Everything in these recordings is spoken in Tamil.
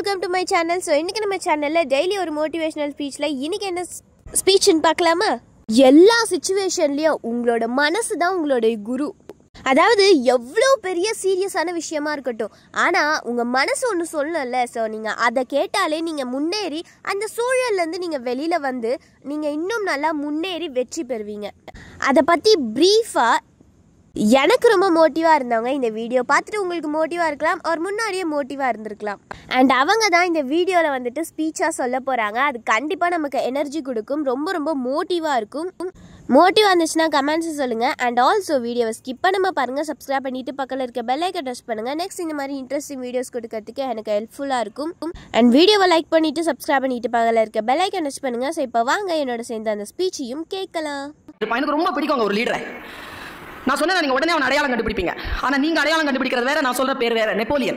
welcome to my channel. So இன்னைக்கு நம்ம சேனல்ல டெய்லி ஒரு மோட்டிவேஷனல் ஸ்பீச்ல இன்னைக்கு என்ன ஸ்பீச்னு பார்க்கலாமா? எல்லா சிச்சுவேஷன்லயும் உங்களோட மனசு தான் உங்களோட குரு. அதாவது எவ்வளோ பெரிய சீரியஸான விஷயமா இருக்கட்டும், ஆனால் உங்கள் மனசு ஒன்று சொல்லல. ஸோ நீங்கள் அதை கேட்டாலே நீங்கள் முன்னேறி அந்த சூழல்லேருந்து நீங்கள் வெளியில் வந்து நீங்கள் இன்னும் நல்லா முன்னேறி வெற்றி பெறுவீங்க. அதை பற்றி ப்ரீஃபாக எனக்கு ரொம்ப மோட்டிவாக இருந்தவங்க இந்த வீடியோ பார்த்துட்டு உங்களுக்கு மோட்டிவாக இருக்கலாம், ஒரு முன்னாடியே மோட்டிவாக இருந்திருக்கலாம். அண்ட் அவங்க தான் இந்த வீடியோவில் வந்துட்டு ஸ்பீச்சாக சொல்ல போகிறாங்க. அது கண்டிப்பாக நமக்கு எனர்ஜி கொடுக்கும், ரொம்ப ரொம்ப மோட்டிவாக இருக்கும். மோட்டிவாக இருந்துச்சுன்னா கமெண்ட்ஸ் சொல்லுங்கள். அண்ட் ஆல்சோ வீடியோவை ஸ்கிப் பண்ணாமல் பாருங்கள், சப்ஸ்கிரைப் பண்ணிவிட்டு பக்கத்தில் இருக்க பெல் ஐக்கனை டச் பண்ணுங்கள். நெக்ஸ்ட் இந்த மாதிரி இன்ட்ரெஸ்டிங் வீடியோஸ் கொடுக்கறதுக்கு எனக்கு ஹெல்ப்ஃபுல்லாக இருக்கும். அண்ட் வீடியோவை லைக் பண்ணிவிட்டு சப்ஸ்கிரைப் பண்ணிவிட்டு பக்கத்தில் இருக்க பெல் ஐக்கனை டச் பண்ணுங்கள். ஸோ இப்போ வாங்க என்னோட சேர்ந்து அந்த ஸ்பீச்சையும் கேட்கலாம். எனக்கு ரொம்ப பிடிக்கும் ஒரு லீடரை. நான் சொன்னேன், நீங்க உடனே அவன் அடையாளம் கண்டுபிடிப்பீங்க. ஆனா நீங்க அடையாளம் கண்டுபிடிக்கிறது வேற, நான் சொல்ற பேர் வேற. நெப்போலியன்.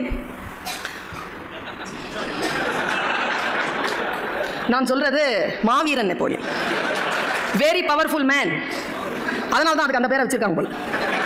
நான் சொல்றது மாவீரன் நெப்போலியன். Very powerful man. அதனால தான் அதுக்கு அந்த பேரை வச்சிருக்காங்க போல.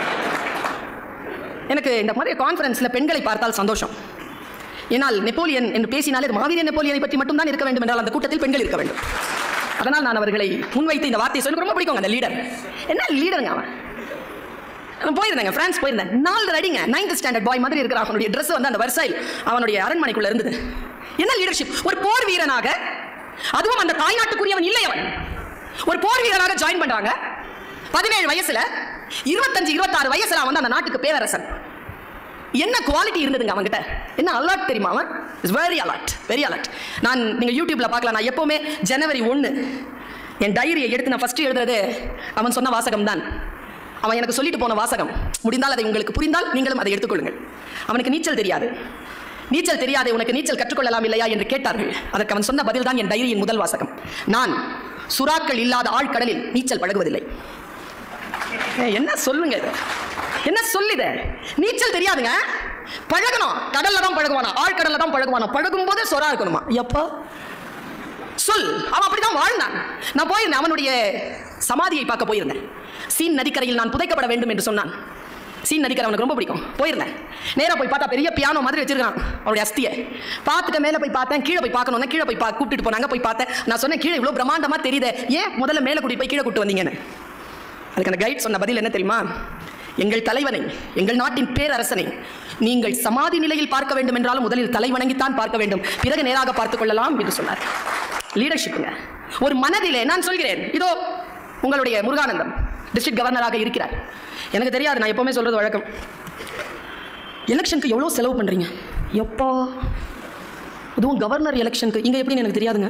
எனக்கு இந்த மாதிரி கான்ஃபரன்ஸ்ல பெண்களை பார்த்தால் சந்தோஷம். ஏனால் நெப்போலியன் என்று பேசினாலே மாவீரன் நெப்போலியனை பற்றி மட்டும் தான் இருக்க வேண்டும் என்றால் அந்த கூட்டத்தில் பெண்கள் இருக்க வேண்டும். அதனால் நான் அவர்களை முன்வைத்து இந்த வார்த்தையை சொல்லி ரொம்ப பிடிக்கும். அந்த லீடர் என்ன லீடருங்க அவன். போயிருந்தேங்க, பிரான்ஸ் போயிருந்தேன். 4 அடிங்க 9th ஸ்டாண்டர்ட் பாய் மாதிரி இருக்கிற அவனுடைய ட்ரெஸ் வந்து அந்த வர்சைல் அவனுடைய அரண்மனைக்குள்ள இருந்தது. என்ன லீடர்ஷிப்! ஒரு போர் வீரனாக, அதுவும் அந்த தாய்நாட்டுக்குரியவன் இல்லை அவன், ஒரு போர் வீரனாக ஜாயின் பண்றாங்க. 17 வயசுல 25-26 வயசுல வந்து அந்த நாட்டுக்கு பேரரசன். என்ன குவாலிட்டி இருந்ததுங்க அவன்கிட்ட, என்ன அலர்ட் தெரியுமா அவன். Is very alert, very alert. நான் நீங்க யூடியூப்ல பார்க்கலாம். நான் எப்பவுமே ஜனவரி 1 என் டைரியை எடுத்து நான் ஃபர்ஸ்ட் எழுதுறது அவன் சொன்ன வாசகம் தான். அவன் எனக்கு சொல்லிட்டு போன வாசகம். முடிந்தால் அதை உங்களுக்கு புரிந்தால் நீங்களும் அதை எடுத்துக்கொள்ளுங்கள். அவனுக்கு நீச்சல் தெரியாது. நீச்சல் தெரியாதே உனக்கு நீச்சல் கற்றுக்கொள்ளலாம் இல்லையா என்று கேட்டார்கள். அதற்கு அவன் சொன்ன பதில் தான் என் டைரியின் முதல் வாசகம். நான் சுறாக்கள் இல்லாத ஆழ்கடலில் நீச்சல் பழகுவதில்லை. என்ன சொல்லுங்க, என்ன சொல்லுது? நீச்சல் தெரியாதுங்க, பழகணும். கடல்ல தான் பழகுவானா, ஆழ்கடல்ல தான் பழகுவானா. பழகும் போது சொரா இருக்கணுமா? எப்போ சொல். அவன் அப்படிதான் வாழ்ந்தான். நான் போயிருந்தேன், அவனுடைய சமாதியை பார்க்க போயிருந்தேன். சீன் நதிக்கரையில் நான் புதைக்கப்பட வேண்டும் என்று சொன்னான். சீன் நதிக்கரை அவனுக்கு ரொம்ப பிடிக்கும். போயிருந்தேன். நேராக போய் பார்த்தா பெரிய பியானோ மாதிரி வச்சிருக்கான் அவனுடைய அஸ்தியை. பார்த்துட்டு மேலே போய் பார்த்தேன். கீழே போய் பார்க்கணும்னா கீழே போய் கூப்பிட்டு போனாங்க. போய் பார்த்தேன். நான் சொன்னேன், கீழே இவ்வளோ பிரம்மாண்டமா தெரியுது, ஏன் முதல்ல மேலே கூட்டிட்டு போய் கீழே கூட்டு வந்தீங்கன்னு. அதுக்கு அந்த கைட் சொன்ன பதில் என்ன தெரியுமா? எங்கள் தலைவனை, எங்கள் நாட்டின் பேரரசனை நீங்கள் சமாதி நிலையில் பார்க்க வேண்டும் என்றாலும் முதலில் தலைவணங்கித்தான் பார்க்க வேண்டும், பிறகு நேராக பார்த்துக் கொள்ளலாம் என்று சொன்னார். லீடர்ஷிப்புங்க. ஒரு மனதிலே நான் சொல்கிறேன், இதோ உங்களுடைய முருகானந்தம் டிஸ்ட்ரிக்ட் கவர்னராக இருக்கிறார். எனக்கு தெரியாது, நான் எப்பவுமே சொல்றது வழக்கம். எலெக்ஷனுக்கு எவ்வளோ செலவு பண்றீங்க எப்போ, அதுவும் கவர்னர் எலெக்ஷனுக்கு இங்க எப்படின்னு எனக்கு தெரியாதுங்க.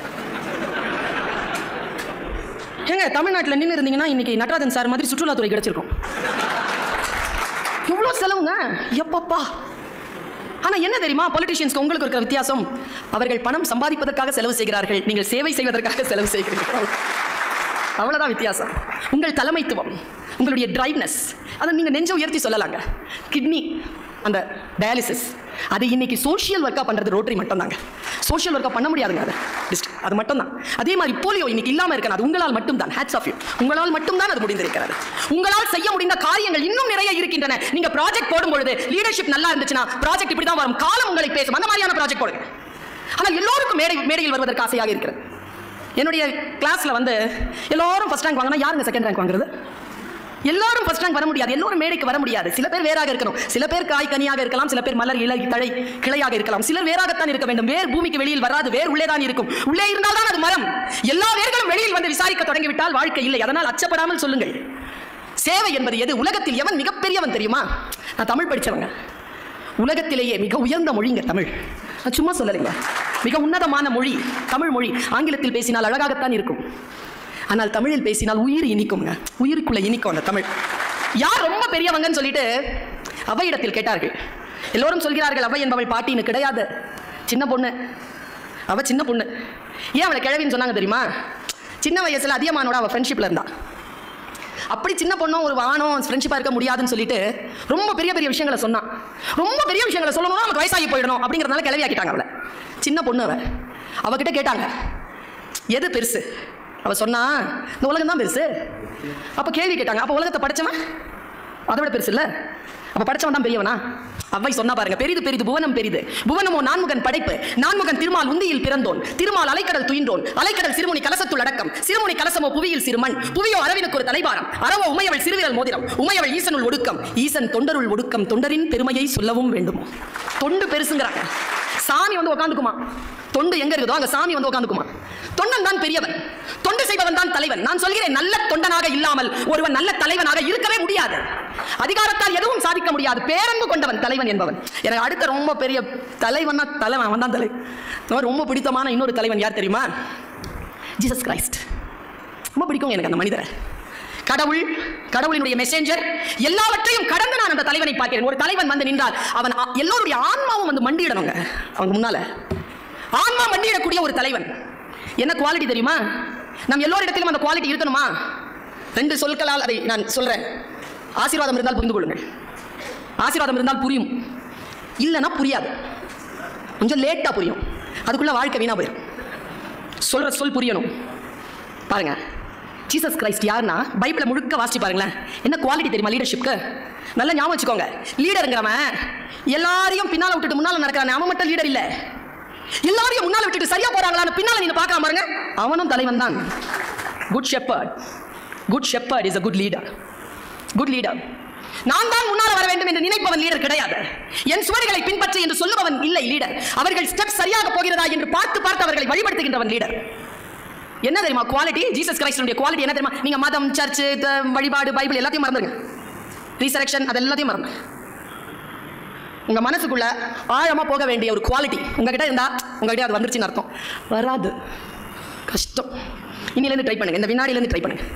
ஏங்க தமிழ்நாட்டில் நின்று இருந்தீங்கன்னா இன்னைக்கு நடராஜன் சார் மாதிரி சுற்றுலாத்துறை கிடைச்சிருக்கும். எவ்வளோ செலவுங்க எப்பப்பா. ஆனா என்ன தெரியுமா, பொலிட்டிஷியன்ஸ்க்கு உங்களுக்கு இருக்கிற வித்தியாசம், அவர்கள் பணம் சம்பாதிப்பதற்காக செலவு செய்கிறார்கள், நீங்கள் சேவை செய்வதற்காக செலவு செய்கிறீர்கள். அவ்வளவுதான் வித்தியாசம். உங்கள் தலைமைத்துவம், உங்களுடைய டிரைவ்னஸ், அதை நீங்க நெஞ்ச உயர்த்தி சொல்லலாங்க. கிட்னி அந்த டயாலிசிஸ், அது இன்னைக்கு சோஷியல் ஒர்க்கா பண்றது ரோட்டரி மட்டும் தாங்க. சோஷியல் ஒர்க்கா பண்ண முடியாதுங்க, அது மட்டும் தான். அதே மாதிரி போலியோ இன்னைக்கு இல்லாம இருக்காது, அது உங்களால் மட்டும் தான். Hats off you. உங்களால் மட்டும் தான் அது முடிந்திருக்கிறது. உங்களால் செய்ய முடிந்த காரியங்கள் இன்னும் நிறைய இருக்கின்றன. நீங்க ப்ராஜெக்ட் போடும் பொழுது லீடர்ஷிப் நல்லா இருந்துச்சுன்னா ப்ராஜெக்ட் இப்படி தான் வரும், காலம் உங்களை பேசும். அந்த மாதிரியான ப்ராஜெக்ட் போடுங்க. ஆனால் எல்லோருக்கும் மேடையில் வருவதற்கு ஆசையாக இருக்கிறது. என்னுடைய கிளாஸ்ல வந்து எல்லாரும் ஃபர்ஸ்ட் ரேங்க் வாங்கினா யாருங்க செகண்ட் ரேங்க் வாங்குறது? எல்லாரும் ஃபர்ஸ்ட் ரேங்க் வர முடியாது, எல்லாரும் மேடைக்கு வர முடியாது. சில பேர் வேறாக இருக்கணும், சில பேர் காய் கனியாக இருக்கலாம், சில பேர் மலர் இலை தழை கிளையாக இருக்கலாம். சிலர் வேறாகத்தான் இருக்க வேண்டும். வேர் பூமிக்கு வெளியில் வராது, வேர் உள்ளே தான் இருக்கும். உள்ளே இருந்தால் தான் அது மரம். எல்லா வேர்களும் வெளியில் வந்து விசாரிக்க தொடங்கிவிட்டால் வாழ்க்கை இல்லை. அதனால் அச்சப்படாமல் சொல்லுங்கள். சேவை என்பது எது? உலகத்தில் எவன் மிகப்பெரியவன் தெரியுமா? நான் தமிழ் படித்தவங்க. உலகத்திலேயே மிக உயர்ந்த மொழிங்க தமிழ். நான் சும்மா சொல்லலைங்க, மிக உன்னதமான மொழி தமிழ் மொழி. ஆங்கிலத்தில் பேசினால் அழகாகத்தான் இருக்கும், ஆனால் தமிழில் பேசினால் உயிர் இனிக்கும்ங்க. உயிருக்குள்ள இனிக்கும் அந்த தமிழ். யார் ரொம்ப பெரியவங்கன்னு சொல்லிட்டு அவையிடத்தில் கேட்டார்கள். எல்லோரும் சொல்கிறார்கள் அவை என்பவள் பாட்டின்னு. கிடையாது, சின்ன பொண்ணு. அவ சின்ன பொண்ணு. ஏன் அவளை கிழவின்னு சொன்னாங்க தெரியுமா? சின்ன வயசுல அதிகமானோட அவ ஃப்ரெண்ட்ஷிப்ல இருந்தா. அப்படி சின்ன பொண்ணும் ஒரு வானம் ஃப்ரெண்ட்ஷிப்பாக இருக்க முடியாதுன்னு சொல்லிட்டு ரொம்ப பெரிய பெரிய விஷயங்களை சொன்னான். ரொம்ப பெரிய விஷயங்களை சொல்லணும்னா நமக்கு வயசாகி போயிடணும் அப்படிங்கிறதுனால கிளவி ஆக்கிட்டாங்க அவளை. சின்ன பொண்ணு அவகிட்ட கேட்டாங்க, எது பெருசு? அவ சொன்னா இந்த உலகம் தான் பெருசு. அப்ப கேள்வி கேட்டாங்க, அப்ப உலகத்தை படைச்சவன் அதை விட பெருசு இல்ல. அப்ப படைச்சவன் தான் பெரியவனா? அவ்வை சொன்னா பாருங்க, பெரிது பெரிது புவனம் பெரிது, புவனமோ நான்முகன் படைப்பு, நான்முகன் திருமால் உந்தியில் பிறந்தோன், திருமால் அலைக்கடல் துயின்றோன், அலைக்கடல் சிறுமுனி கலசத்துள் அடக்கம், சிறுமுனி கலசமோ புவியில் சிறுமண், புவியோ அரவினுக்கு ஒரு தலைபாரம், அரவோ உமையவள் சிறுவிரல் மோதிரம், உமையவள் ஈசனுள் ஒடுக்கம், ஈசன் தொண்டருள் ஒடுக்கம், தொண்டரின் பெருமையை சொல்லவும் வேண்டுமோ. தொண்டு பெருசுங்கிறாங்க. சாமி வந்து உட்காந்துக்குமா? தொண்டு எங்க இருக்குதோ அங்க சாமி வந்து உட்காந்துக்குமா? தொண்டன் தான் பெரியவன், தொண்டு செய்பவன் தான் தலைவன். நான் சொல்கிறேன், நல்ல தொண்டனாக இல்லாமல் ஒருவன் நல்ல தலைவனாக இருக்கவே முடியாது. அதிகாரத்தால் எதுவும் சாதிக்க முடியாது. பேரன்பு கொண்டவன் தலைவன் என்பவன். எனக்கு அடுத்த ரொம்ப பெரிய தலைவன் அவன் தான் தலைவன். ரொம்ப பிடித்தமான இன்னொரு தலைவன் யார் தெரியுமா? Jesus Christ. ரொம்ப பிடிக்கும் எனக்கு அந்த மனிதரை. கடவுள், கடவுளினுடைய மெசேஞ்சர், எல்லாவற்றையும் கடந்து நான் அந்த தலைவனை பார்க்கிறேன். ஒரு தலைவன் வந்து நின்றால் அவன் எல்லோருடைய ஆன்மாவும் வந்து மண்டியிடணுங்க அவங்க முன்னால. ஆன்மா மண்டியிடக்கூடிய ஒரு தலைவன். என்ன குவாலிட்டி தெரியுமா? நம் எல்லோரிடத்திலும் அந்த குவாலிட்டி இருக்கணுமா? 2 சொற்களால் அதை நான் சொல்றேன். ஆசீர்வாதம் இருந்தால் புரிந்து கொள்ளுங்கள். ஆசீர்வாதம் இருந்தால் புரியும், இல்லைன்னா புரியாது. கொஞ்சம் லேட்டா புரியும், அதுக்குள்ள வாழ்க்கை வீணா போயிடும். சொல்ற சொல் புரியணும். பாருங்க, ஜீசஸ் கிரைஸ்ட் யாருன்னா பைபிளை முழுக்க வாசிச்சு பாருங்களேன். என்ன குவாலிட்டி தெரியுமா லீடர்ஷிப்க்கு? நல்லா ஞாபகம் வச்சுக்கோங்க. லீடருங்கிறவன் எல்லாரையும் பின்னால விட்டுட்டு முன்னால நடக்கிறான். அவன் மட்டும் லீடர் இல்ல. எல்லாரையும் முன்னால விட்டுட்டு சரியா போறாங்களான்னு பின்னால நீங்க பார்க்கலாம் பாருங்க, அவனும் தலைவன் தான். Good shepherd. Good shepherd is a good leader. Good leader. நான் தான் முன்னால் வர வேண்டும் என்று நினைப்பவன் லீடர் கிடையாது. என் சுவடுகளை பின்பற்றி என்று சொல்லுபவன் இல்லை லீடர். அவர்கள் ஸ்டெப் சரியாக போகிறதா என்று பார்த்து பார்த்து அவர்களை வழிபடுத்துகின்றவன் லீடர். என்ன தெரியுமா குவாலிட்டி? ஜீசஸ் கிரைஸ்டுடைய குவாலிட்டி என்ன தெரியுமா? நீங்க மதம், சர்ச், வழிபாடு, பைபிள் எல்லாத்தையும் மறந்துருங்க. ரீசரக்ஷன் அது எல்லாத்தையும் மறந்து உங்க மனசுக்குள்ள ஆழமா போக வேண்டிய ஒரு குவாலிட்டி உங்ககிட்ட இருந்தா, உங்ககிட்ட அது வந்துருச்சுன்னு அர்த்தம். வராது, கஷ்டம். இன்னிலேருந்து ட்ரை பண்ணுங்க, இந்த வினாடியிலேருந்து ட்ரை பண்ணுங்க.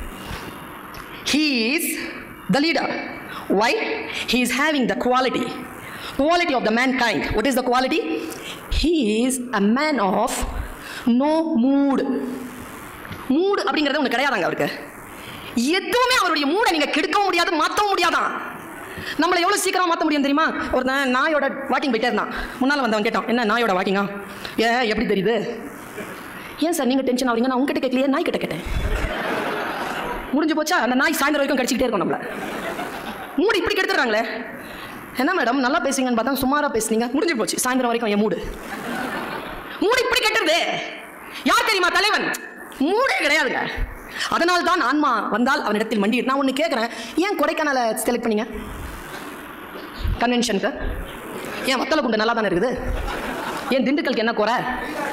He is the leader. Why? He is having the quality of the mankind. What is the quality? He is a man of no mood. Mood அப்படிங்கிறது ஒன்று கிடையாதாங்க அவருக்கு. எதுவுமே அவருடைய மூடை நீங்க கெடுக்கவும் முடியாது, மாற்றவும் முடியாதான். நம்மளை எவ்வளோ சீக்கிரம் மாற்ற முடியும் தெரியுமா? ஒருத்தன் நாயோட வாக்கிங் போயிட்டே இருந்தான். முன்னால் வந்தவன் கேட்டான், என்ன நாயோட வாக்கிங்கா? எப்படி தெரியுது? ஏன் சார் நீங்கள் டென்ஷன் ஆகுறீங்க? நான் உங்ககிட்ட கேட்கலையே, நாய் கிட்ட கேட்டேன். முடிஞ்சு போச்சா? அந்த நாய் சாயந்தரம் வரைக்கும் கடிச்சிக்கிட்டே இருக்கும் நம்மள. மூடு இப்படி கெடுத்துறாங்களே. என்ன மேடம் நல்லா பேசுங்கன்னு பார்த்தா சுமாராக பேசுனீங்க, முடிஞ்சு போச்சு சாயந்தரம் வரைக்கும் என் மூடு. மூடு இப்படி கெட்டுறது யார் தெரியுமா? தலைவன். மூடே கிடையாதுங்க. அதனால் தான் ஆன்மா வந்தால் அவனிடத்தில் மண்டியிட்டு. நான் ஒன்று கேட்குறேன், ஏன் கொடைக்கானலை செலக்ட் பண்ணீங்க கன்வென்ஷனுக்கு? ஏன் வத்தலக்குண்டு நல்லா தானே இருக்குது? ஏன் திண்டுக்கலுக்கு என்ன குறை?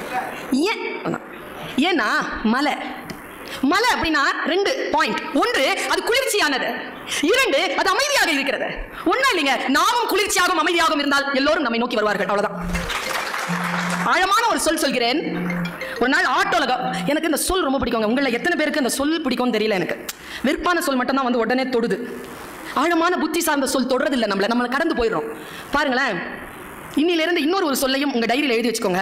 ஏன்னா மலை. மலை அப்படின்னா 2 பாயிண்ட். 1 அது குளிர்ச்சியானது, 2 அது அமைதியாக இருக்கிறது. ஒன்றும் இல்லைங்க, நாமும் குளிர்ச்சியாகவும் அமைதியாகவும் இருந்தால் எல்லோரும் நம்மை நோக்கி வருவார்கள். அவ்வளவுதான். ஆழமான ஒரு சொல் சொல்கிறேன். ஒரு நாள் ஆட்டோல, எனக்கு இந்த சொல் ரொம்ப பிடிக்குங்க. உங்களை எத்தனை பேருக்கு இந்த சொல் பிடிக்கும்னு தெரியல. எனக்கு வெறுப்பான சொல் மட்டும்தான் வந்து உடனே தொடுது. ஆழமான புத்தி சார்ந்த சொல் தொடுறது இல்லை, நம்மளை கடந்து போயிடுறோம். பாருங்களேன், இன்னிலிருந்து இன்னொரு ஒரு சொல்லையும் உங்க டைரியில் எழுதி வச்சுக்கோங்க.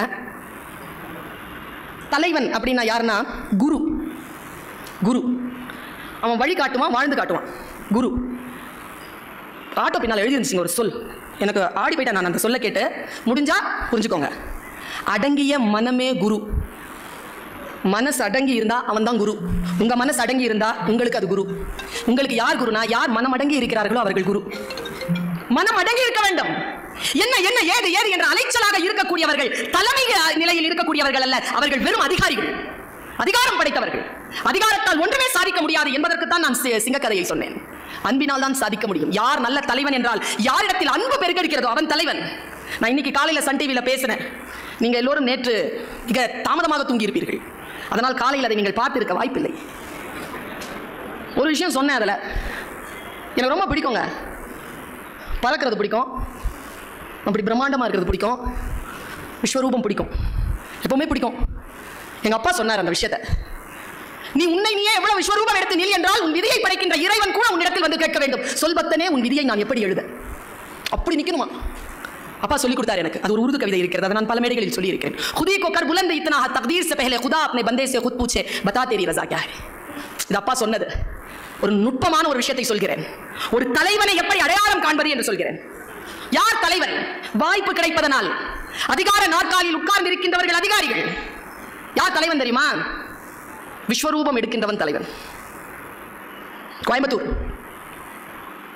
தலைவன் அப்படின்னா யாருன்னா குரு. குரு அவன் வழி காட்டுவான், வாழ்ந்து காட்டுவான். குரு. ஆட்டோ பின்னால் எழுதி இருந்துச்சுங்க ஒரு சொல். எனக்கு ஆடி போயிட்டேன் நான் அந்த சொல்ல கேட்டு. முடிஞ்சா புரிஞ்சுக்கோங்க. அடங்கிய மனமே குரு. மனசு அடங்கி இருந்தா அவன் தான் குரு. உங்க மனசு அடங்கி இருந்தா உங்களுக்கு அது குரு. உங்களுக்கு யார் குருனா? யார் மனம் அடங்கி இருக்கிறார்களோ அவர்கள் குரு. மனம் அடங்கி இருக்க வேண்டும். என்ன என்ன ஏது ஏது என்ற அலைச்சலாக இருக்கக்கூடியவர்கள் தலைமை நிலையில் இருக்கக்கூடியவர்கள் அல்ல, அவர்கள் வெறும் அதிகாரிகள், அதிகாரம் படைத்தவர்கள். அதிகாரத்தால் ஒன்றுமே சாதிக்க முடியாது என்பதற்கு தான் நான் சிங்கக்கதையை சொன்னேன். அன்பினால் தான் சாதிக்க முடியும். யார் நல்ல தலைவன் என்றால் யாரிடத்தில் அன்பு பெருக்கெடுக்கிறதோ அவன் தலைவன். நான் இன்னைக்கு காலையில் சன் டிவியில் பேசினேன். நீங்க எல்லோரும் நேற்று மிக தாமதமாக தூங்கியிருப்பீர்கள். அதனால் காலையில் அதை நீங்கள் பார்த்திருக்க வாய்ப்பில்லை. ஒரு விஷயம் சொன்னேன், அதில் எனக்கு ரொம்ப பிடிக்குங்க. பறக்கிறது பிடிக்கும், அப்படி பிரம்மாண்டமாக இருக்கிறது பிடிக்கும், விஸ்வரூபம் பிடிக்கும், எப்பவுமே பிடிக்கும். எங்கள் அப்பா சொன்னார் அந்த விஷயத்தை. நீ உன்னை நீயே எவ்வளவு விஸ்வரூபம் எடுத்து நில் என்றால் உன் விதியை படைக்கின்ற இறைவன் கூட உன்னிடத்தில் வந்து கேட்க வேண்டும். சொல்பத்தனே உன் விதியை நான் எப்படி எழுத? அப்படி நிற்கணுமா? அப்பா சொல்லிக் கொடுத்தார் எனக்கு. அது ஒரு உருது கவிதை இருக்கிறது, அதை நான் பல மேடைகளில் சொல்லி இருக்கிறேன். खुदी को कर बुलंद इतना है तकदीर से पहले खुदा अपने बंदे से खुद पूछे बता तेरी रजा क्या है. இது அப்பா சொன்னது. ஒரு நுட்பமான ஒரு விஷயத்தை சொல்கிறேன். ஒரு தலைவனை எப்படி அடையாளம் காண்பது என்று சொல்கிறேன். யார் தலைவன்? வாய்ப்பு கிடைப்பதனால் அதிகார நாற்காலியில் உட்கார்ந்து இருக்கின்றவர்கள் அதிகாரிகள். யார் தலைவன் தெரியுமா? விஸ்வரூபம் எடுக்கின்றவன் தலைவன். கோயம்புத்தூர்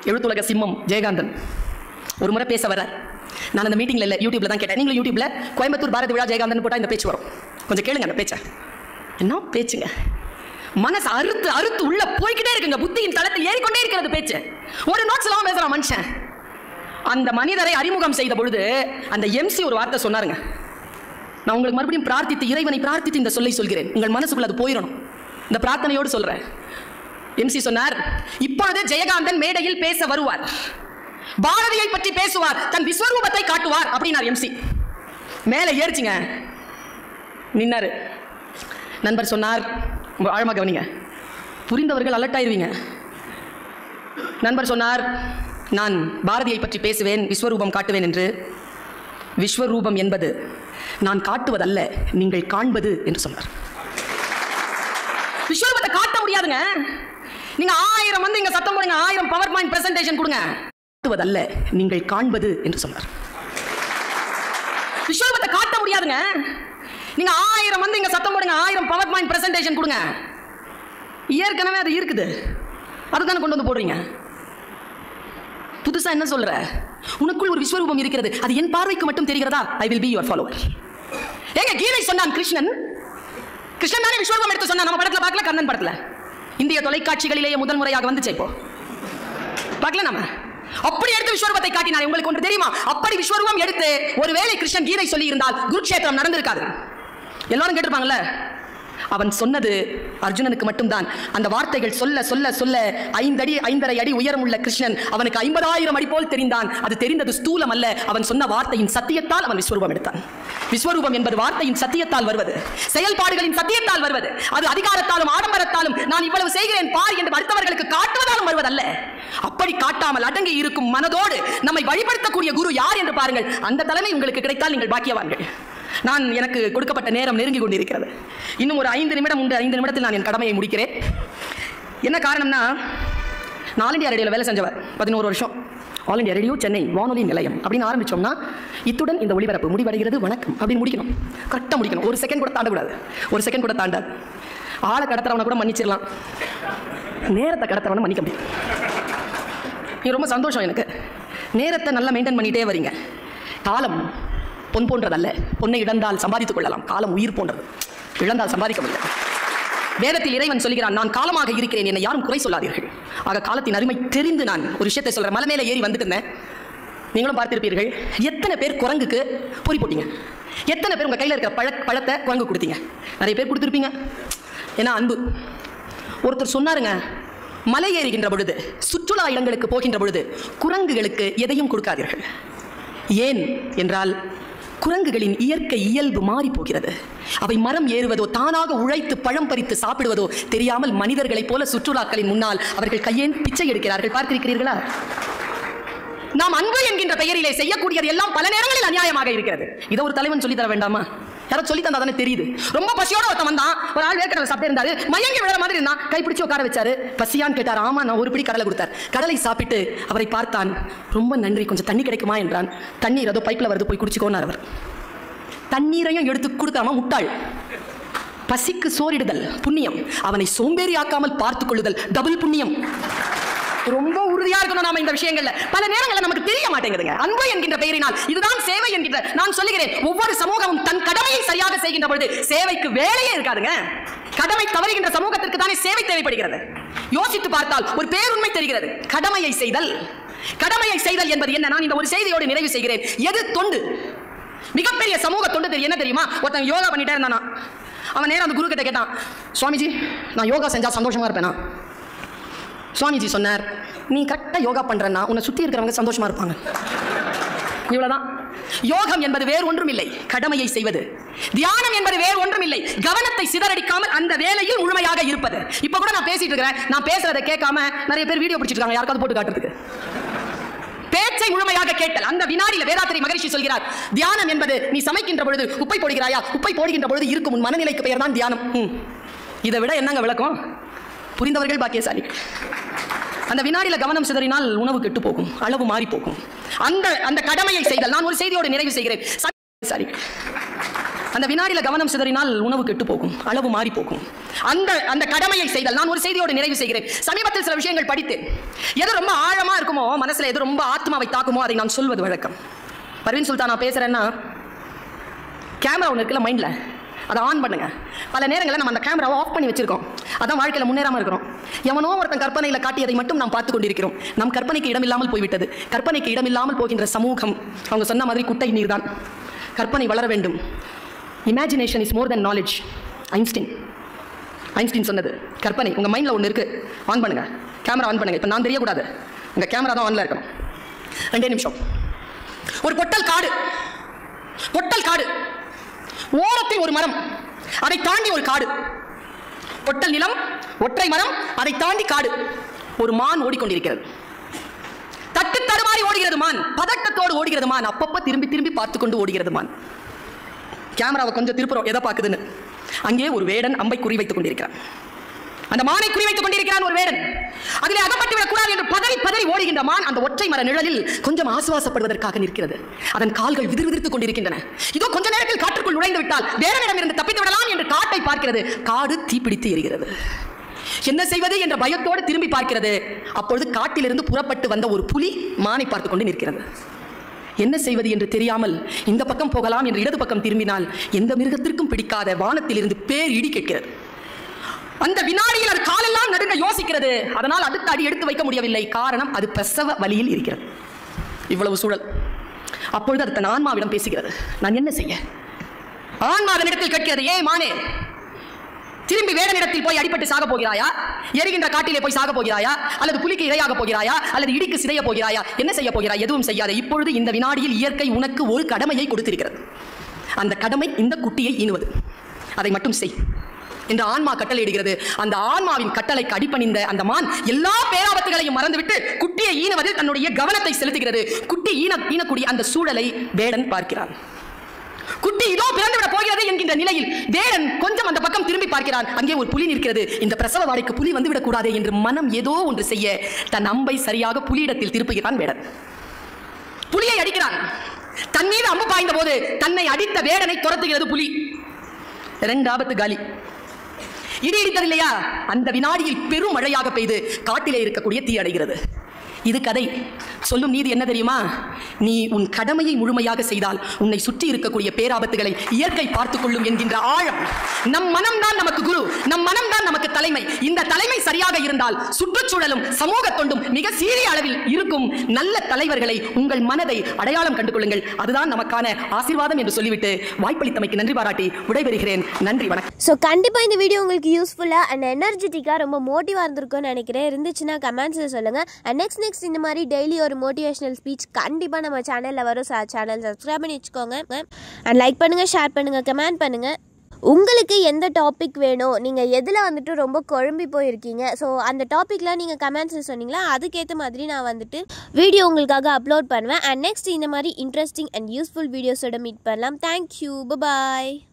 எழுத்துலக சிம்மம் ஜெயகாந்தன் ஒரு முறை பேச வர. நான் அந்த மீட்டிங்ல இல்லை, யூடியூப்ல தான் கேட்டேன். நீங்களும் யூடியூப்ல கோயம்புத்தூர் பாரதி விழா ஜெயகாந்தன் போட்டால் இந்த பேச்சு வரும். கொஞ்சம் கேளுங்க அந்த பேச்சை. என்ன பேச்சுங்க, மனசு அறுத்து அறுத்து உள்ள போய்கிட்டே இருக்குங்க. புத்தியின் தளத்தில் ஏறிக்கொண்டே இருக்கிறது பேச்சு. ஒரு நோட்ஸ் எல்லாம் பேசுறான் மனுஷன். அந்த மனிதரை அறிமுகம் செய்த பொழுது அந்த எம்சி ஒரு வார்த்தை சொன்னாருங்க. நான் உங்களுக்கு மறுபடியும் பிரார்த்தித்து, இறைவனை பிரார்த்தித்து இந்த சொல்லை சொல்கிறேன். உங்கள் மனசுக்குள்ள அது போயிடணும். இந்த பிரார்த்தனையோடு சொல்றேன். எம்சி சொன்னார், இப்பொழுது ஜெயகாந்தன் மேடையில் பேச வருவார், பாரதியை பற்றி பேசுவார், தன் விஸ்வரூபத்தை காட்டுவார் அப்படின்னார் எம்சி. மேல ஏறிச்சுங்க, நின்னாரு. நண்பர் சொன்னார், ஆழமாக கவனிங்க, புரிந்தவர்கள் அலர்ட் ஆயிருவீங்க. நண்பர் சொன்னார், நான் பாரதியை பற்றி பேசுவேன், விஸ்வரூபம் காட்டுவேன் என்று. விஸ்வரூபம் என்பது நான் காட்டுவதல்ல, நீங்கள் காண்பது என்று சொன்னார். விஸ்வரூபத்தை காட்ட முடியாதுங்க. நீங்க 1000 வந்து இங்க சத்தம் போடுங்க, 1000 பவர் பாயிண்ட் பிரசன்டேஷன் கொடுங்க, காட்டுவதல்ல நீங்கள் காண்பது என்று சொன்னார். விஸ்வரூபத்தை காட்ட முடியாதுங்க. நீங்க 1000 வந்து இங்க சத்தம் போடுங்க, 1000 பவர் பாயிண்ட் பிரசன்டேஷன் கொடுங்க, ஏற்கனவே அது இருக்குது, அதுதானே கொண்டு வந்து போடுறீங்க. புதுசா என்ன சொல்ற? உனக்குள் ஒரு விஸ்வரூபம் இருக்கிறது, அது என் பார்வைக்கு மட்டும் தெரிகிறதா? I will be your follower. ஏங்க கீதை சொன்னான் கிருஷ்ணன். கிருஷ்ணன் தானே விஸ்வரூபம் எடுத்து சொன்னா. நம்ம படத்துல பார்க்கல, கண்ணன் படத்துல இந்திய தொலைக்காட்சிகளிலேயே முதல் முறையாக வந்துச்சு. இப்போ பார்க்கல, நம்ம அப்படி எடுத்து விஸ்வரூபத்தை காட்டினார். உங்களுக்கு ஒன்று தெரியுமா? அப்படி விஸ்வரூபம் எடுத்து ஒருவேளை கிருஷ்ணன் கீதை சொல்லி இருந்தால் குருக்ஷேத்திரம் நடந்திருக்காது. எல்லாரும் கேட்டிருப்பாங்கல்ல. அவன் சொன்னது அர்ஜுனனுக்கு மட்டும்தான். அந்த வார்த்தைகள் சொல்ல சொல்ல சொல்ல 5 அடி 5.5 அடி உயரமுள்ள கிருஷ்ணன் அவனுக்கு 50,000 அடி போல் தெரிந்தான். அது தெரிந்தது ஸ்தூலம் அல்ல, அவன் சொன்ன வார்த்தையின் சத்தியத்தால் அவன் விஸ்வரூபம் எடுத்தான். விஸ்வரூபம் என்பது வார்த்தையின் சத்தியத்தால் வருவது, செயல்பாடுகளின் சத்தியத்தால் வருவது. அது அதிகாரத்தாலும் ஆடம்பரத்தாலும் நான் இவ்வளவு செய்கிறேன் பார் என்று அடுத்தவர்களுக்கு காட்டுவதாலும் வருவதல்ல. அப்படி காட்டாமல் அடங்கி இருக்கும் மனதோடு நம்மை வழிபடுத்தக்கூடிய குரு யார் என்று பாருங்கள். அந்த தலைமை உங்களுக்கு கிடைத்தால் நீங்கள் பாக்கியவான்கள். நான் எனக்கு கொடுக்கப்பட்ட நேரம் நெருங்கி கொண்டிருக்கிறது. இன்னும் ஒரு 5 நிமிடம் உண்டு. 5 நிமிடத்தில் நான் என் கடமையை முடிக்கிறேன். என்ன காரணம்னா, ஆல் இந்தியா ரேடியோவில் வேலை செஞ்சவர் 11 வருஷம். ஆல் இந்தியா ரேடியோ சென்னை வானொலி நிலையம் அப்படின்னு ஆரம்பிச்சோம்னா, இத்துடன் இந்த ஒளிபரப்பு முடிவடைகிறது, வணக்கம் அப்படின்னு முடிக்கணும். கரெக்டாக முடிக்கணும். ஒரு செகண்ட் கூட தாண்டக்கூடாது. ஒரு செகண்ட் கூட தாண்டாது. ஆளை கடத்துறவனை கூட மன்னிச்சிடலாம், நேரத்தை கடத்துறவனை மன்னிக்க முடியும். இது ரொம்ப சந்தோஷம் எனக்கு. நேரத்தை நல்லா மெயின்டைன் பண்ணிட்டே வரீங்க. காலம் பொன் போன்றதல்ல, பொன்னை இழந்தால் சம்பாதித்துக் கொள்ளலாம். காலம் உயிர் போன்றது, இழந்தால் சம்பாதிக்க முடியாது. வேதத்தில் இறைவன் சொல்கிறான், நான் காலமாக இருக்கிறேன், என்னை யாரும் குறை சொல்லாதீர்கள். ஆக காலத்தின் அருமை தெரிந்து நான் ஒரு விஷயத்தை சொல்றேன். மலை மேலே ஏறி வந்துட்டு இருந்தேன். நீங்களும் பார்த்திருப்பீர்கள். எத்தனை பேர் குரங்குக்கு பொறி போட்டீங்க? எத்தனை பேர் உங்க கையில் இருக்கிற பழத்தை குரங்கு கொடுத்தீங்க? நிறைய பேர் கொடுத்துருப்பீங்க. ஏன்னா அன்பு. ஒருத்தர் சொன்னாருங்க, மலை ஏறுகின்ற பொழுது, சுற்றுலா இடங்களுக்கு போகின்ற பொழுது குரங்குகளுக்கு எதையும் கொடுக்காதீர்கள். ஏன் என்றால் குரங்குகளின் இயற்கை இயல்பு மாறி போகிறது. அவை மரம் ஏறுவதோ தானாக உழைத்து பழம் பறித்து சாப்பிடுவதோ தெரியாமல் மனிதர்களைப் போல சுற்றுலாக்களின் முன்னால் அவர்கள் கையேந்தி பிச்சை எடுக்கிறார்கள். பார்த்திருக்கிறீர்களா? நாம் அன்பு என்கின்ற பெயரிலே செய்யக்கூடியது எல்லாம் பல நேரங்களில் அநியாயமாக இருக்கிறது. இதை ஒரு தலைவன் சொல்லி தர வேண்டாமா? யாரும் சொல்லி தந்தா தானே தெரியுது. ரொம்ப பசியோட ஒருத்தன் வந்தான். ஒரு ஆள் வேர்க்கடலை சாப்பிட்டு இருந்தாரு, மயங்கி விழுற மாதிரி இருந்தான். கைப்பிடிச்சு உட்கார வச்சாரு. பசியான்னு கேட்டார். ஆமா, நான் ஒரு பிடி கடலை கொடுத்தார். கடலை சாப்பிட்டு அவரை பார்த்தான். ரொம்ப நன்றி, கொஞ்சம் தண்ணி கிடைக்குமா என்றான். தண்ணீர் அதோ பைப்பில் வருது, போய் குடிச்சுக்கோன்னு அவர். தண்ணீரையும் எடுத்து கொடுக்காம முட்டாள். பசிக்கு சோறிடுதல் புண்ணியம், அவனை சோம்பேறி ஆக்காமல் பார்த்துக் கொள்ளுதல் டபுள் புண்ணியம். ரொம்ப உறுதியா இருக்கணும் நாம இந்த விஷயங்கள்ல. பல நேரங்களில் நமக்கு தெரிய மாட்டேங்குதுங்க. அன்பு என்கின்ற பெயரினால் இதுதான் சேவை என்கின்ற. நான் சொல்லுகிறேன், ஒவ்வொரு சமூகமும் தன் கடமையை சரியாக செய்கின்ற பொழுது சேவைக்கு வேலையே இருக்காதுங்க. கடமை தவறுகின்ற சமூகத்திற்கு தானே சேவை தேவைப்படுகிறது. யோசித்து பார்த்தால் ஒரு பேருண்மை தெரிகிறது. கடமையை செய்தல், கடமையை செய்தல் என்பது என்ன? நான் இந்த ஒரு செய்தியோடு நிறைவு செய்கிறேன். எது தொண்டு? மிகப்பெரிய சமூக தொண்டு என்ன தெரியுமா? ஒருத்தன் யோகா பண்ணிட்டே இருந்தானா, அவன் நேரம் அந்த குரு கிட்ட கேட்டான், சுவாமிஜி நான் யோகா செஞ்சா சந்தோஷமா இருப்பேனா? சுவாமிஜி சொன்னார், நீ கரெக்டாக யோகா பண்றன்னா உன்னை சுற்றி இருக்கிறவங்க சந்தோஷமா இருப்பாங்க. இவ்வளவுதான். யோகம் என்பது வேறு ஒன்றும் இல்லை, கடமையை செய்வது. தியானம் என்பது வேறு ஒன்றும் இல்லை, கவனத்தை சிதறடிக்காமல் அந்த வேலையில் முழுமையாக இருப்பது. இப்ப கூட நான் பேசிட்டு இருக்கிறேன், நான் பேசுறதை கேட்காம நிறைய பேர் வீடியோ பிடிச்சிட்டு இருக்காங்க, யாருக்காவது போட்டு காட்டுறதுக்கு. பேச்சை முழுமையாக கேட்டல். அந்த வினாடியில் வேதாத்திரி மகரிஷி சொல்கிறார், தியானம் என்பது நீ சமைக்கின்ற பொழுது உப்பை போடுகிறாயா, உப்பை போடுகின்ற பொழுது இருக்கும் உன் மனநிலைக்கு பெயர் தான் தியானம். இதை விட என்னங்க விளக்கம்? புரிந்தவர்கள் பாக்கியசாலி. அந்த வினாடியில கவனம் சிதறினால் உணவு கெட்டு போகும், அளவு மாறி போகும். அந்த கடமையை செய்தல். நான் ஒரு செய்தியோடு நிறைவு செய்கிறேன். சரி, அந்த அந்த வினாடியில் கவனம் சிதறினால் உணவு கெட்டு போகும், அளவு மாறி போகும். அந்த கடமையை செய்தல். நான் ஒரு செய்தியோடு நிறைவு செய்கிறேன். சமீபத்தில் சில விஷயங்கள் படித்தேன். எது ரொம்ப ஆழமா இருக்குமோ, மனசுல எது ரொம்ப ஆத்மாவை தாக்குமோ அதை நான் சொல்வது வழக்கம். பர்வீன் சுல்தான் நான் பேசுறேன்னா, கேமரா ஒன்று இருக்குல்ல மைண்ட்ல, அதை ஆன் பண்ணுங்க. பல நேரங்களில் நம்ம அந்த கேமராவை ஆஃப் பண்ணி வச்சிருக்கோம். அதான் வாழ்க்கையில் முன்னேறாமல் இருக்கிறோம். எவனோ ஒருத்தன் கற்பனையில் காட்டியதை மட்டும் நாம் பார்த்து கொண்டிருக்கிறோம். நம் கற்பனைக்கு இடமில்லாமல் போய்விட்டது. கற்பனைக்கு இடமில்லாமல் போகின்ற சமூகம். அவங்க சொன்ன மாதிரி குட்டை நீர் தான். கற்பனை வளர வேண்டும். Imagination is more than knowledge. Einstein சொன்னது. கற்பனை உங்கள் மைண்டில் ஒன்று இருக்குது, ஆன் பண்ணுங்க. கேமரா ஆன் பண்ணுங்க. இப்போ நான் தெரியக்கூடாது, உங்கள் கேமரா தான் ஆன்ல இருக்கணும். 2 நிமிஷம். ஒரு பொட்டல் காடு, ஓரத்தில் ஒரு மரம், அதை தாண்டி ஒரு காடு. பொட்டல் நிலம், ஒற்றை மரம், அதை தாண்டி காடு. ஒரு மான் ஓடிக்கொண்டிருக்கிறது. தட்டு தடுமாறி ஓடுகிறது மான், பதட்டத்தோடு ஓடுகிறது மான். அப்பப்ப திரும்பி திரும்பி பார்த்து கொண்டு ஓடுகிறது மான். கேமராவை கொஞ்சம் திருப்புறோம், எதை பார்க்குதுன்னு. அங்கே ஒரு வேடன் அம்பை குறிவைத்துக் கொண்டிருக்கிறான். அந்த மானை குறிவைத்துக் கொண்டிருக்கிறான் ஒரு வேடன். அதிலே அகப்பட்டு விடக்கூடாது என்று பதறி ஓடுகின்ற மான் அந்த ஒற்றை மர நிழலில் கொஞ்சம் ஆசுவாசப்படுவதற்காக நிற்கிறது. அதன் கால்கள் விதிர்விதிர்த்துக் கொண்டிருக்கின்றன. இதோ கொஞ்ச நேரத்தில் காற்றுக்குள் நுழைந்து விட்டால் வேடனிடம் இருந்து தப்பித்து விடலாம் என்று காட்டை பார்க்கிறது. காடு தீப்பிடித்து எரிகிறது. என்ன செய்வது என்ற பயத்தோடு திரும்பி பார்க்கிறது. அப்பொழுது காட்டிலிருந்து புறப்பட்டு வந்த ஒரு புலி மானை பார்த்துக் கொண்டு நிற்கிறது. என்ன செய்வது என்று தெரியாமல் இந்த பக்கம் போகலாம் என்று இடது பக்கம் திரும்பினால் எந்த மிருகத்திற்கும் பிடிக்காத வானத்திலிருந்து பேர் இடி கேட்கிறது. அந்த வினாடியில் அது காலெல்லாம் நடுங்க யோசிக்கிறது. அதனால் அடுத்த அடி எடுத்து வைக்க முடியவில்லை. காரணம், அது பிரசவ வலியில் இருக்கிறது. இவ்வளவு சூழல். அப்பொழுது அது தன் ஆன்மாவிடம் பேசுகிறது. நான் என்ன செய்ய? ஆன்மா அதனிடத்தில் கேட்கிறது, ஏய் மானே, திரும்பி வேடனிடத்தில் போய் அடிபட்டு சாக போகிறாயா? எரிகின்ற காட்டிலே போய் சாக போகிறாயா? அல்லது புலிக்கு இரையாக போகிறாயா? அல்லது இடிக்கு சிதைய போகிறாயா? என்ன செய்ய போகிறாய்? எதுவும் செய்யாத. இப்பொழுது இந்த வினாடியில் இயற்கை உனக்கு ஒரு கடமையை கொடுத்திருக்கிறது. அந்த கடமை இந்த குட்டியை ஈனுவது. அதை மட்டும் செய் என்று ஆன்மா கட்டளையிடுகிறது. அந்த ஆன்மாவின் கட்டளைக்கு அடிபணிந்த அந்த மான் எல்லா பேராபத்துகளையும் மறந்துவிட்டு குட்டியை ஈனுவதில் தன்னுடைய கவனத்தை செலுத்துகிறது. குட்டி ஈனக்கூடிய அந்த சூழலை வேடன் பார்க்கிறான். குட்டி இதோ பிறந்துவிட போகிறது என்கின்ற நிலையில் வேடன் கொஞ்சம் அந்த பக்கம் திரும்பி பார்க்கிறான். அங்கே ஒரு புலி நிற்கிறது. இந்த பிரசவ வாடைக்கு புலி வந்துவிடக் கூடாது என்று மனம் ஏதோ ஒன்று செய்ய தன் அம்பை சரியாக புலியிடத்தில் திருப்புகிறான் வேடன். புலியை அடிக்கிறான். தன் மீது அம்பு பாய்ந்த போது தன்னை அடித்த வேடனை துரத்துகிறது புலி. 2 ஆபத்து காலி. இடி இடித்தது இல்லையா? அந்த வினாடியில் பெரும் மழையாக பெய்து காட்டிலே இருக்கக்கூடிய தீ அடைகிறது. இது கதை. சொல்லும் நீதி என்ன தெரியுமா? நீ உன் கடமையை முழுமையாக செய்தால் உன்னை சுற்றி இருக்கக்கூடிய பேராபத்துகளை இயற்கை பார்த்துக் கொள்ளும் என்கின்ற ஆழம். நம் மனம்தான் நமக்கு குரு, நம் மனம்தான் நமக்கு தலைமை. இந்த தலைமை சரியாக இருந்தால் சுற்றுச்சூழலும் சமூக தொண்டும் மிக சீரிய அளவில் இருக்கும். நல்ல தலைவர்களை உங்கள் மனதை அடையாளம் கண்டு கொள்ளுங்கள். அதுதான் நமக்கான ஆசீர்வாதம் என்று சொல்லிவிட்டு வாய்ப்பளித்தமைக்கு நன்றி பாராட்டி விடைபெறுகிறேன். நன்றி, வணக்கம். ஸோ கண்டிப்பாக இந்த வீடியோ உங்களுக்கு யூஸ்ஃபுல்லாக அண்ட் எனர்ஜெட்டிக்காக ரொம்ப மோட்டிவாக இருந்திருக்கும்னு நினைக்கிறேன். இருந்துச்சுன்னா கமெண்ட்ஸில் சொல்லுங்கள். அண்ட் நெக்ஸ்ட் இந்த மாதிரி டெய்லி ஒரு மோட்டிவேஷனல் ஸ்பீச் கண்டிப்பாக நம்ம சேனலில் வரும். சேனல் சப்ஸ்கிரைப் பண்ணி வச்சுக்கோங்க. அண்ட் லைக் பண்ணுங்கள், ஷேர் பண்ணுங்கள், கமெண்ட் பண்ணுங்கள். உங்களுக்கு எந்த டாபிக் வேணும், நீங்கள் எதில் வந்துட்டு ரொம்ப குழம்பி போயிருக்கீங்க, ஸோ அந்த டாப்பிக்கில் நீங்கள் கமெண்ட்ஸில் சொன்னீங்களா அதுக்கேற்ற மாதிரி நான் வந்துட்டு வீடியோ உங்களுக்காக அப்லோட் பண்ணுவேன். அண்ட் நெக்ஸ்ட் இந்த மாதிரி இன்ட்ரெஸ்டிங் அண்ட் யூஸ்ஃபுல் வீடியோஸோட மீட் பண்ணலாம். தேங்க்யூ, பாய்.